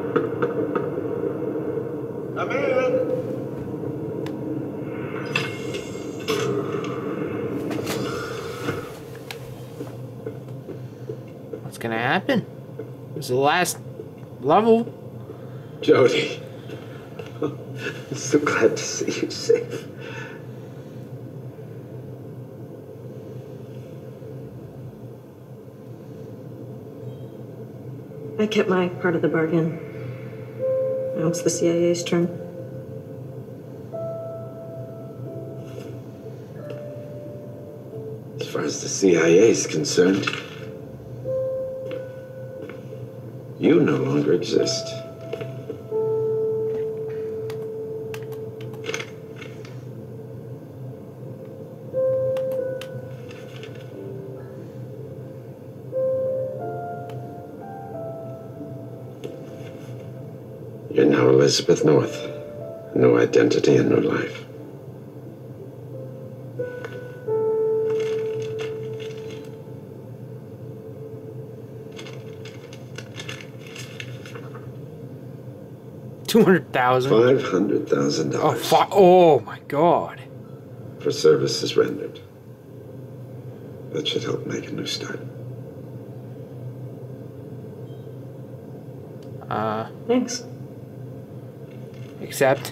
Come in. What's gonna happen? It's the last level. Jodie. I'm so glad to see you safe. I kept my part of the bargain. Now it's the CIA's turn. As far as the CIA is concerned, you no longer exist. You're now Elizabeth North. No identity and no life. $200,000. $500,000. Oh my God. For services rendered. That should help make a new start. Thanks. Accept.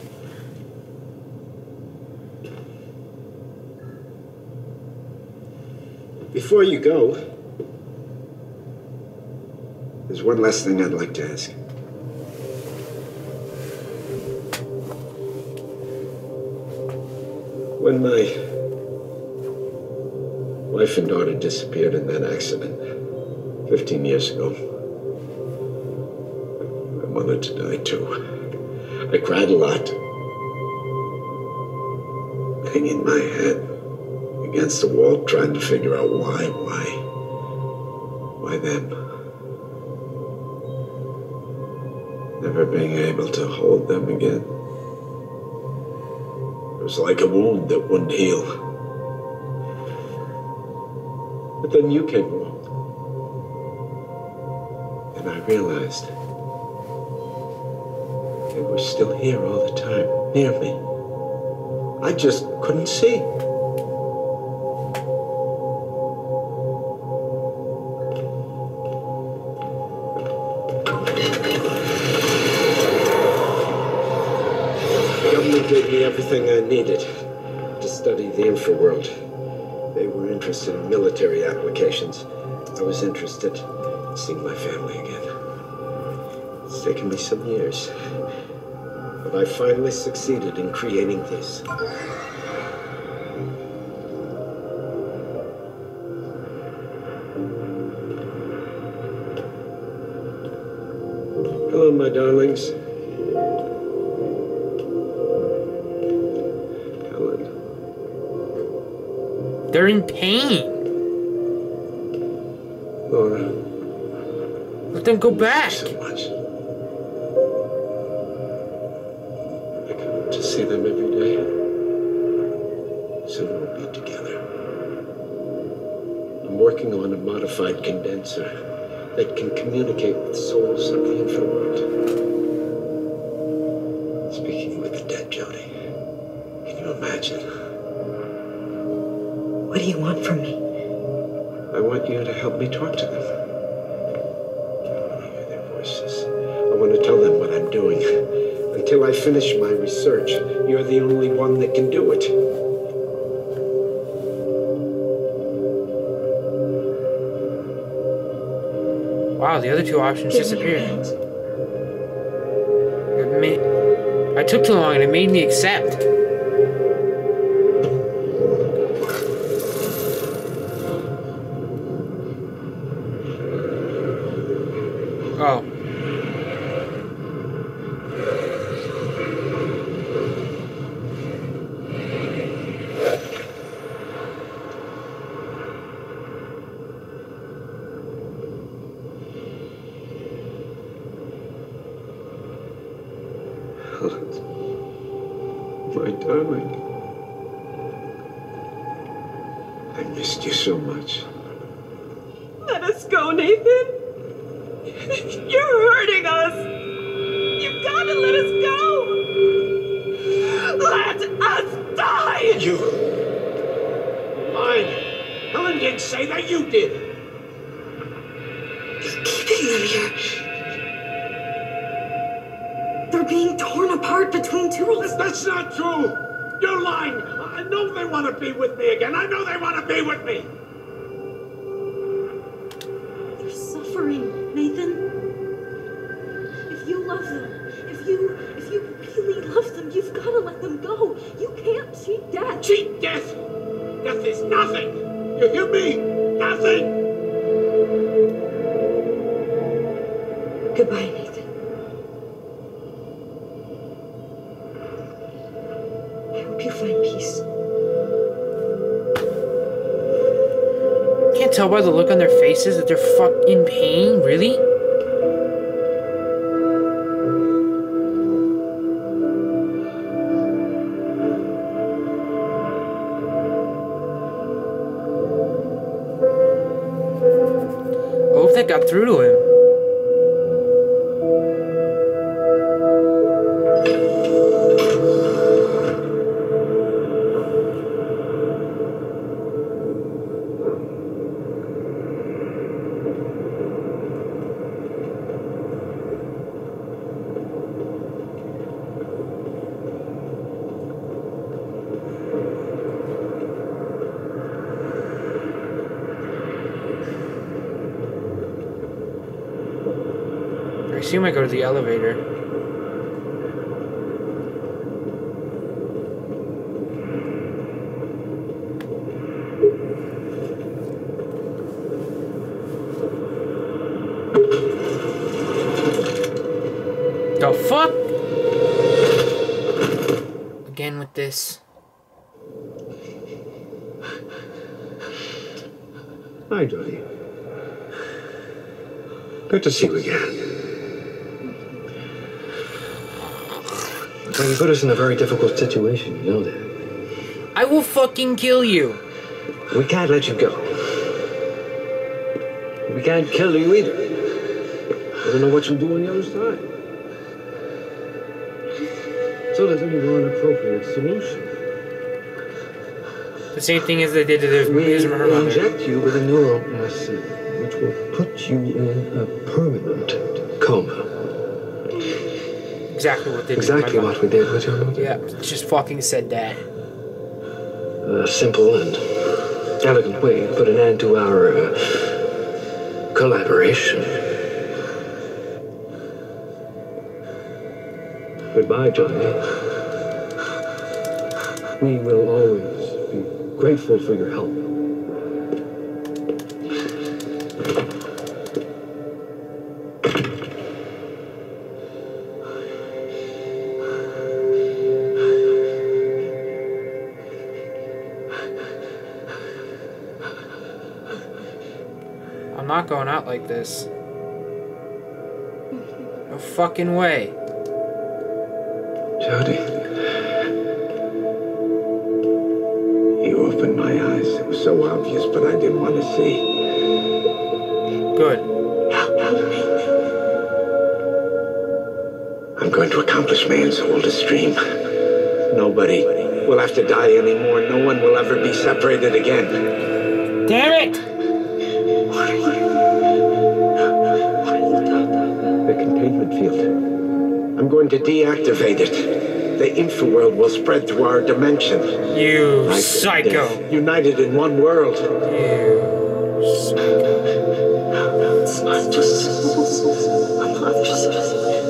Before you go, there's one last thing I'd like to ask. When my wife and daughter disappeared in that accident 15 years ago, my mother died too. I cried a lot, banging my head against the wall, trying to figure out why them? Never being able to hold them again. It was like a wound that wouldn't heal. But then you came along, and I realized they were still here all the time, near me. I just couldn't see. The government gave me everything I needed to study the infraworld. They were interested in military applications. I was interested in seeing my family again. It's taken me some years. But I finally succeeded in creating this. Hello, my darlings. Helen. They're in pain. Laura. Let them go back. Thank you so much. To see them every day. Soon we'll be together. I'm working on a modified condenser that can communicate with souls of the infraworld. Speaking with the dead, Jodie. Can you imagine? What do you want from me? I want you to help me talk to them. I want to hear their voices. I want to tell them what I'm doing. Until I finish my research, you're the only one that can do it. Wow, the other two options disappeared. I took too long and it made me accept. Oh. My darling. I missed you so much. Let us go, Nathan. You're hurting us. did you? You're lying. Helen didn't say that, you did. You're keeping them here. They're being torn apart between two worlds. That's not true. You're lying. I know they want to be with me again. I know they want to be with me. They're suffering, Nathan. If you love them, if you really love them, you've got to let them go. You can't cheat death. Cheat death? Death is nothing. You hear me? Nothing. Goodbye, Nathan. I hope you find peace. Can't tell by the look on their faces that they're in pain, really? I hope that got through to him. I assume I go to the elevator. The fuck? Again with this. Hi, Johnny. Good to see you again. Well, you put us in a very difficult situation, you know that. I will fucking kill you. We can't let you go. We can't kill you either. I don't know what you'll do on the other side. So there's only one appropriate solution. The same thing as they did to We his mother. inject you with a neuroacid, which will put you in a permanent coma. Exactly what they did. Exactly what we did with your mother. Yeah, just fucking said that. A simple and elegant way to put an end to our collaboration. Goodbye, Johnny. We will always be grateful for your help. I'm not going out like this. No fucking way. Jody, you opened my eyes. It was so obvious, but I didn't want to see. Good. I'm going to accomplish man's oldest dream. Nobody will have to die anymore. No one will ever be separated again. Damn it! What are you talking about? The containment field. I'm going to deactivate it. The infraworld will spread through our dimension. You Life and psycho. death, united in one world. You psycho. It's not just souls on the other side.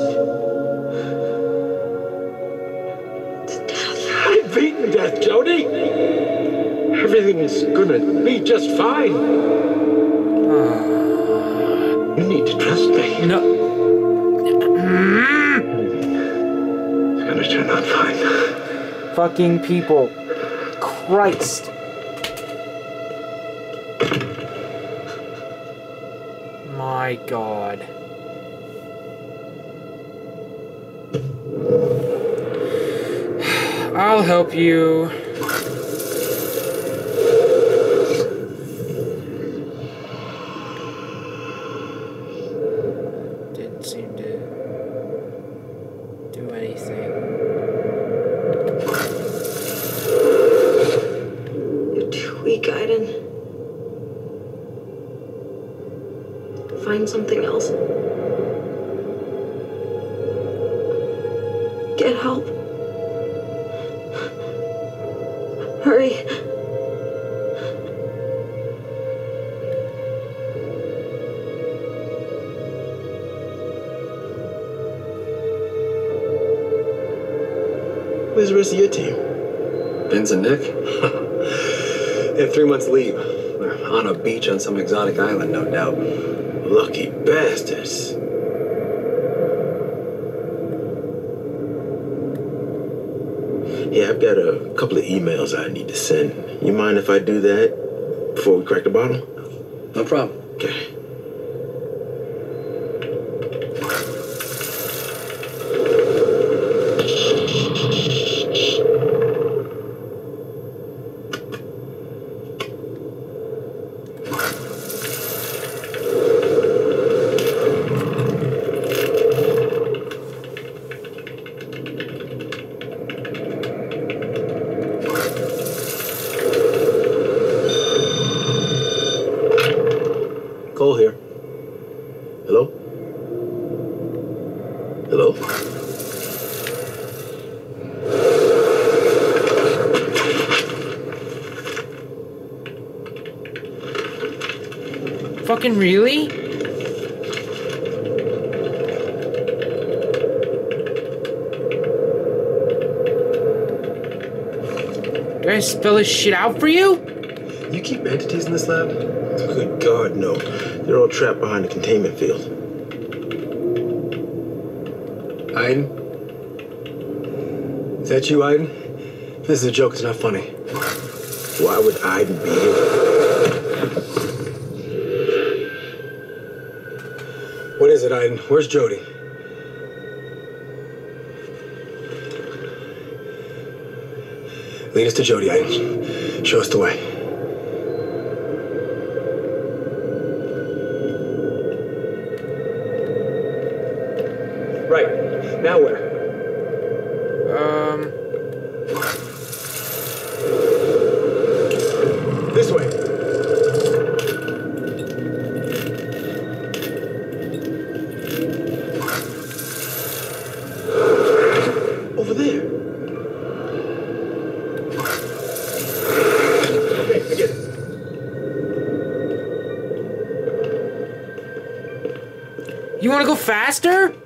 The death. I've beaten death, Jody. Everything's gonna be just fine. You need to trust me. No. It's gonna turn out fine. Fucking people. Christ. My God. I'll help you. Didn't seem to do anything. Get help. Hurry. Where's the rest of your team? Vince and Nick? They have 3 months leave. They're on a beach on some exotic island, no doubt. Lucky bastards. Yeah, I've got a couple of emails I need to send. You mind if I do that before we crack the bottle? No problem. Okay. Cole here. Hello? Hello? Fucking really? Do I spell this shit out for you? You keep entities in this lab? Good God, no. They're all trapped behind the containment field. Aiden? Is that you, Aiden? This is a joke, it's not funny. Why would Aiden be here? What is it, Aiden? Where's Jody? Lead us to Jody, Aiden. Show us the way. Right. Now where? This way. Over there. Okay, I get it. You wanna go faster?